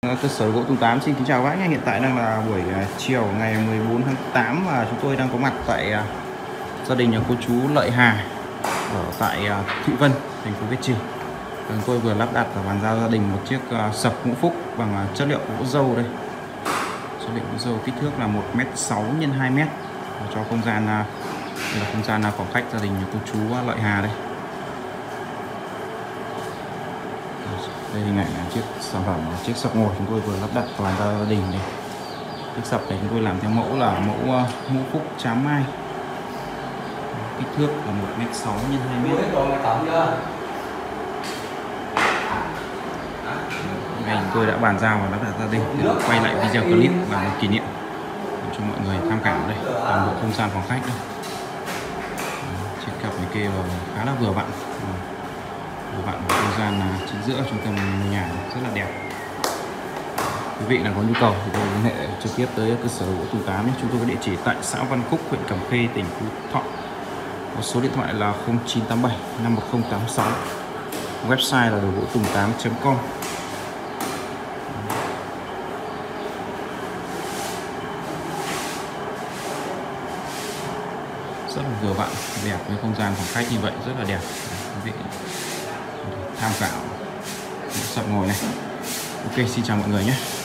Cơ sở gỗ Tùng Tám xin kính chào các bác nhé. Hiện tại đang là buổi chiều ngày 14 tháng 8 và chúng tôi đang có mặt tại gia đình nhà cô chú Lợi Hà ở tại Thụy Vân, thành phố Việt Trì. Chúng tôi vừa lắp đặt và bàn giao gia đình một chiếc sập ngũ phúc bằng chất liệu gỗ dâu đây. Chất liệu gỗ dâu kích thước là 1m6 x 2m cho không gian là không gian phòng khách gia đình nhà cô chú Lợi Hà đây. Đây hình ảnh là chiếc sản phẩm chiếc sập ngồi chúng tôi vừa lắp đặt vào gia đình này. Chiếc sập này chúng tôi làm theo mẫu là mẫu ngũ phúc trám mai, kích thước là 1m6 x 2m. Đây chúng tôi đã bàn giao và lắp đặt gia đình để quay lại video clip làm một kỷ niệm cho mọi người tham khảo. Đây toàn bộ không gian phòng khách đây. Chiếc cặp này kê vào khá là vừa vặn. Không gian chính giữa trung tâm nhà rất là đẹp. Quý vị nào có nhu cầu thì tôi liên hệ trực tiếp tới cơ sở gỗ Tùng Tám nhé. Chúng tôi có địa chỉ tại xã Văn Phúc, huyện Cẩm Khê, tỉnh Phú Thọ. Có số điện thoại là 0987 51086. Website là đồ gỗ tùng 8.com. Rất là vừa vặn, đẹp với không gian phòng khách như vậy rất là đẹp. Quý vị tham khảo sập ngồi này. Ok, xin chào mọi người nhé.